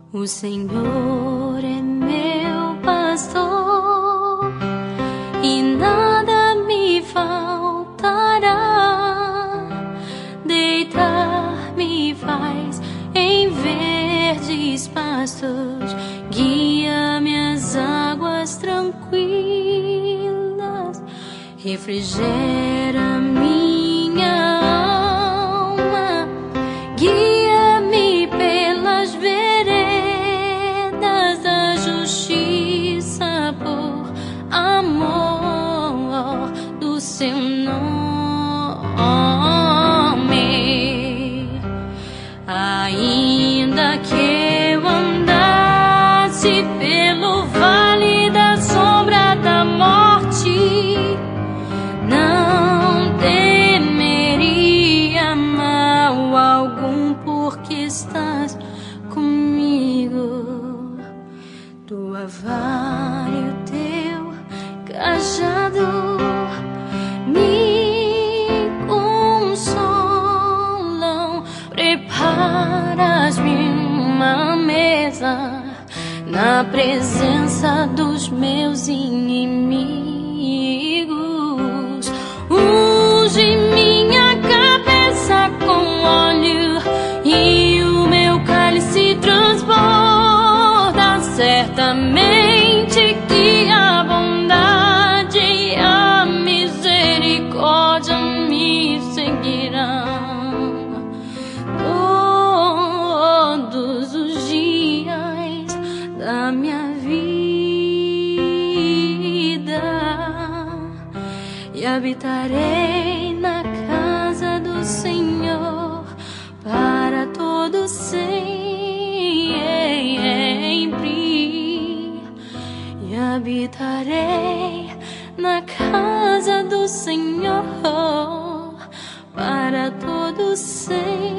O Senhor é meu pastor e nada me faltará. Deitar-me faz em verdes pastos, guia-me às águas tranquilas, refrigera minha alma, guia-me pelas veredas da justiça por amor do seu nome. Ainda que eu andasse pelo vale da sombra da morte, não temeria mal algum, porque estás comigo. Tua vara e o teu cajado me consolam. Preparas-me uma mesa na presença dos meus inimigos. Unge minha cabeça com óleo e o meu cálice transborda. Certamente que a bondade e a misericórdia me seguirão todos os dias da minha vida, e habitarei na casa do Senhor para todo sempre, e habitarei na casa do Senhor para todo sempre.